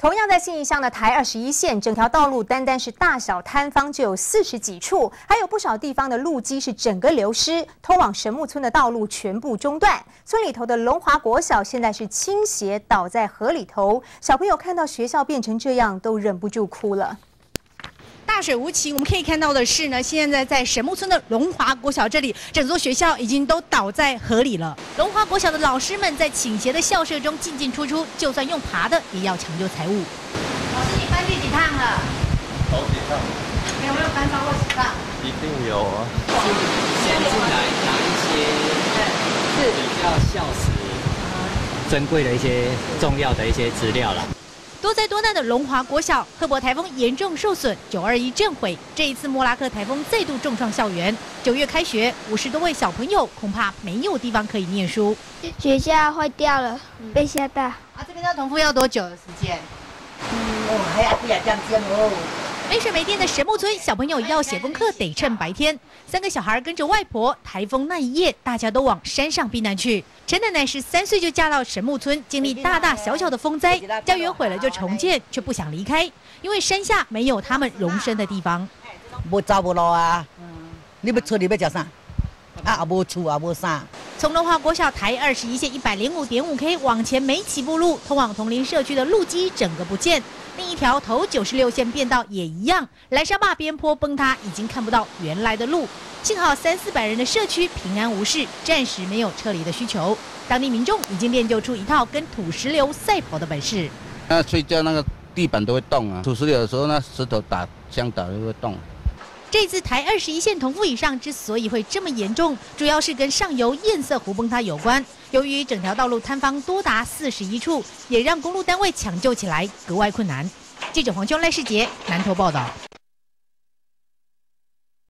同样在信义乡的台21线，整条道路单单是大小摊方就有40几处，还有不少地方的路基是整个流失，通往神木村的道路全部中断。村里头的龙华国小现在是倾斜倒在河里头，小朋友看到学校变成这样，都忍不住哭了。 大水无情，我们可以看到的是呢，现在在神木村的龙华国小这里，整座学校已经都倒在河里了。龙华国小的老师们在倾斜的校舍中进进出出，就算用爬的也要抢救财物。老师，你翻第几趟了？ 好几趟。 你有没有翻超过10趟？ 一定有啊。 先进来拿一些比较校史珍贵的一些重要的一些资料了。 多灾多难的龙华国小，赫伯台风严重受损，921震毁。这一次莫拉克台风再度重创校园。9月开学，50多位小朋友恐怕没有地方可以念书。 学校坏掉了，被吓到。 这边要重复要多久的时间？ 还要这样哦。 没水没电的神木村小朋友要写功课得趁白天。3个小孩跟着外婆，台风那一夜，大家都往山上避难去。陈奶奶13岁就嫁到神木村，经历大大小小的风灾，家园毁了就重建，却不想离开，因为山下没有他们容身的地方。 无走无路啊！你要出去要吃啥？啊，也无厝也无啥。 从龙华国小台21线105.5K 往前没几步路，通往同林社区的路基整个不见。另一条头96线便道也一样，蓝沙坝边坡崩塌，已经看不到原来的路。幸好300-400人的社区平安无事，暂时没有撤离的需求。当地民众已经练就出一套跟土石流赛跑的本事。 那睡觉那个地板都会动啊，土石流的时候，那石头枪打就会动。 这次台21线同富以上之所以会这么严重，主要是跟上游堰塞湖崩塌有关。由于整条道路坍方多达41处，也让公路单位抢救起来格外困难。记者黄秋赖世杰南投报道。